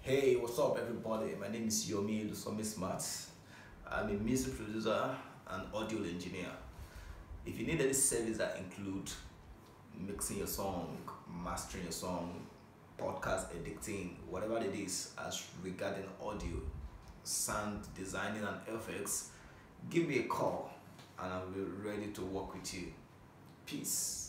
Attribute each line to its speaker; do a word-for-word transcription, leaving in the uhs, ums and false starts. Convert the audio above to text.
Speaker 1: Hey, what's up, everybody? My name is Yomi Lusomi Smart. I'm a music producer and audio engineer. If you need any service that include mixing your song, mastering your song, podcast editing, whatever it is as regarding audio, sound designing and effects, give me a call and I'll be ready to work with you. Peace.